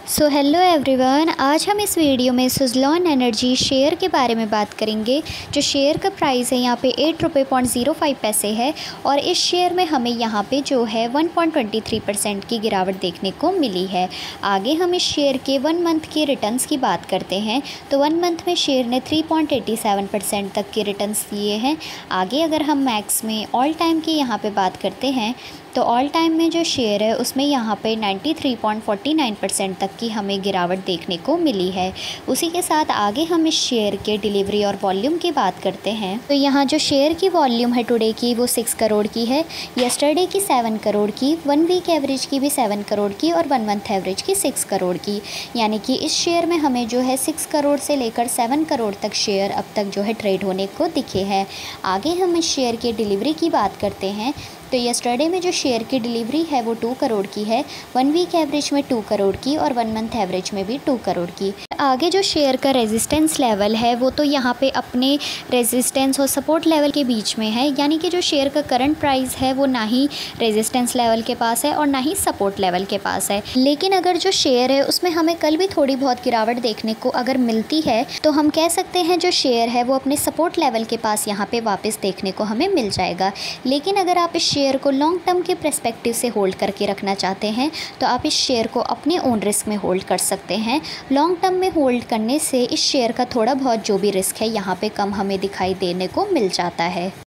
So hello everyone, आज हम इस वीडियो में सुज़लॉन एनर्जी शेयर के बारे में बात करेंगे। जो शेयर का प्राइस है यहाँ पे 8 रुपये 0.05 पैसे है और इस शेयर में हमें यहाँ पे जो है 1.23% की गिरावट देखने को मिली है। आगे हम इस शेयर के 1 मंथ के रिटर्न्स की बात करते हैं तो 1 मंथ में शेयर ने 3.87% तक के रिटर्न्स दिए हैं। आगे अगर हम मैक्स में ऑल टाइम की यहाँ पे बात करते हैं तो ऑल टाइम में जो शेयर है उसमें यहाँ पे 93.49% तक की हमें गिरावट देखने को मिली है। उसी के साथ आगे हम इस शेयर के डिलीवरी और वॉल्यूम की बात करते हैं तो यहाँ जो शेयर की वॉल्यूम है टुडे की वो 6 करोड़ की है, यस्टरडे की 7 करोड़ की, 1 वीक एवरेज की भी 7 करोड़ की और 1 मंथ एवरेज की 6 करोड़ की। यानी कि इस शेयर में हमें जो है 6 करोड़ से लेकर 7 करोड़ तक शेयर अब तक जो है ट्रेड होने को दिखे हैं। आगे हम इस शेयर के डिलीवरी की बात करते हैं तो यस्टरडे में जो शेयर की डिलीवरी है वो 2 करोड़ की है, 1 वीक एवरेज में 2 करोड़ की और 1 मंथ एवरेज में भी 2 करोड़ की। आगे जो शेयर का रेजिस्टेंस लेवल है वो तो यहाँ पे अपने रेजिस्टेंस और सपोर्ट लेवल के बीच में है। यानी कि जो शेयर का करंट प्राइस है वो ना ही रेजिस्टेंस लेवल के पास है और ना ही सपोर्ट लेवल के पास है। लेकिन अगर जो शेयर है उसमें हमें कल भी थोड़ी बहुत गिरावट देखने को अगर मिलती है तो हम कह सकते हैं जो शेयर है वो अपने सपोर्ट लेवल के पास यहाँ पे वापस देखने को हमें मिल जाएगा। लेकिन अगर आप इस शेयर को लॉन्ग टर्म के पर्सपेक्टिव से होल्ड करके रखना चाहते हैं तो आप इस शेयर को अपने ओन रिस्क में होल्ड कर सकते हैं। लॉन्ग टर्म में होल्ड करने से इस शेयर का थोड़ा बहुत जो भी रिस्क है यहाँ पे कम हमें दिखाई देने को मिल जाता है।